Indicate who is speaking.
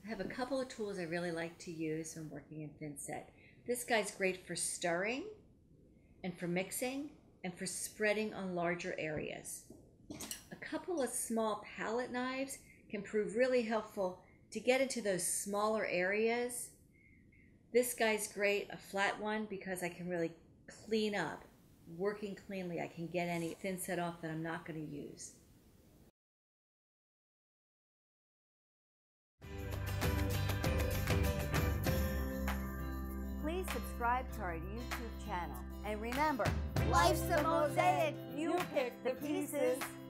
Speaker 1: I have a couple of tools I really like to use when working in thin set. This guy's great for stirring and for mixing and for spreading on larger areas. A couple of small palette knives can prove really helpful to get into those smaller areas. This guy's great, a flat one, because I can really clean up. Working cleanly, I can get any thin set off that I'm not going to use.
Speaker 2: Please subscribe to our YouTube channel. And remember, life's a mosaic. You pick the pieces.